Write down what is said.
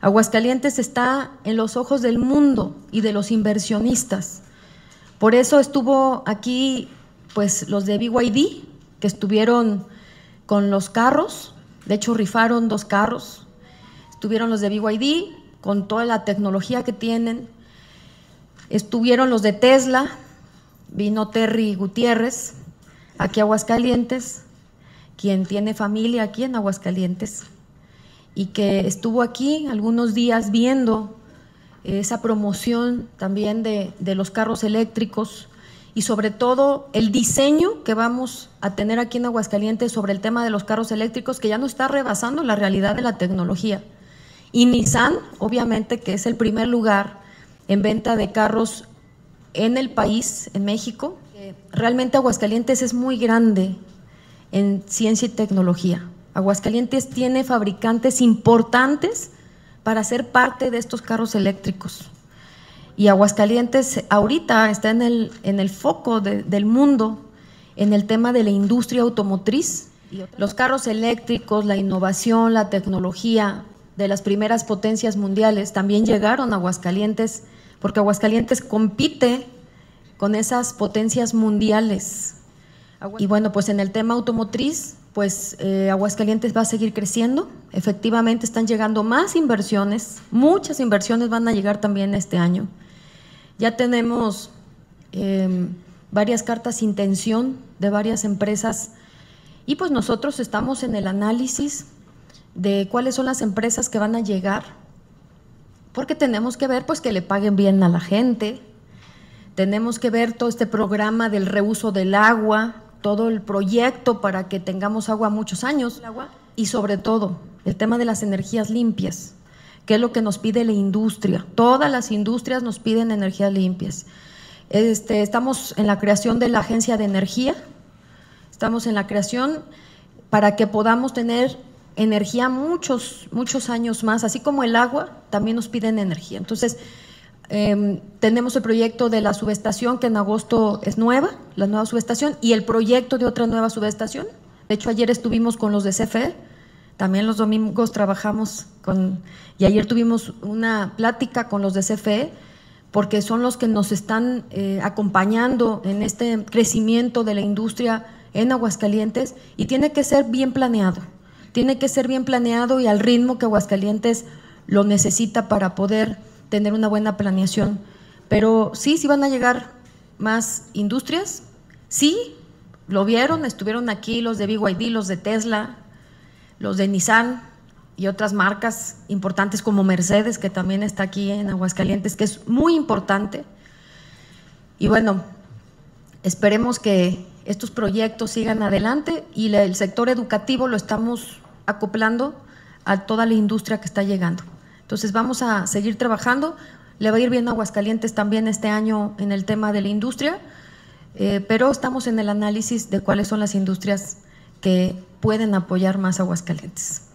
Aguascalientes está en los ojos del mundo y de los inversionistas. Por eso estuvo aquí pues los de BYD, que estuvieron con los carros, de hecho rifaron 2 carros, estuvieron los de BYD con toda la tecnología que tienen, estuvieron los de Tesla, vino Terry Gutiérrez aquí a Aguascalientes, quien tiene familia aquí en Aguascalientes y que estuvo aquí algunos días viendo esa promoción también de los carros eléctricos y sobre todo el diseño que vamos a tener aquí en Aguascalientes sobre el tema de los carros eléctricos, que ya no está rebasando la realidad de la tecnología. Y Nissan, obviamente, que es el primer lugar en venta de carros en el país, en México. Realmente Aguascalientes es muy grande en ciencia y tecnología. Aguascalientes tiene fabricantes importantes para ser parte de estos carros eléctricos. Y Aguascalientes ahorita está en el foco del mundo en el tema de la industria automotriz. Los carros eléctricos, la innovación, la tecnología de las primeras potencias mundiales también llegaron a Aguascalientes, porque Aguascalientes compite con esas potencias mundiales. Y bueno, pues en el tema automotriz, pues Aguascalientes va a seguir creciendo. Efectivamente están llegando más inversiones, muchas inversiones van a llegar también este año. Ya tenemos varias cartas de intención de varias empresas y pues nosotros estamos en el análisis de cuáles son las empresas que van a llegar, porque tenemos que ver pues que le paguen bien a la gente, tenemos que ver todo este programa del reuso del agua, todo el proyecto para que tengamos agua muchos años y sobre todo el tema de las energías limpias, que es lo que nos pide la industria. Todas las industrias nos piden energías limpias. Estamos en la creación de la Agencia de Energía, estamos en la creación para que podamos tener energía muchos años más, así como el agua, también nos piden energía. Entonces, tenemos el proyecto de la subestación que en agosto es nueva, la nueva subestación, y el proyecto de otra nueva subestación. De hecho, ayer estuvimos con los de CFE, también los domingos trabajamos y ayer tuvimos una plática con los de CFE, porque son los que nos están acompañando en este crecimiento de la industria en Aguascalientes y tiene que ser bien planeado. Tiene que ser bien planeado y al ritmo que Aguascalientes lo necesita para poder tener una buena planeación. Pero sí van a llegar más industrias, sí, lo vieron, estuvieron aquí los de BYD, los de Tesla, los de Nissan y otras marcas importantes como Mercedes, que también está aquí en Aguascalientes, que es muy importante. Y bueno, esperemos que estos proyectos sigan adelante y el sector educativo lo estamos acoplando a toda la industria que está llegando. Entonces vamos a seguir trabajando, le va a ir bien a Aguascalientes también este año en el tema de la industria, pero estamos en el análisis de cuáles son las industrias que pueden apoyar más a Aguascalientes.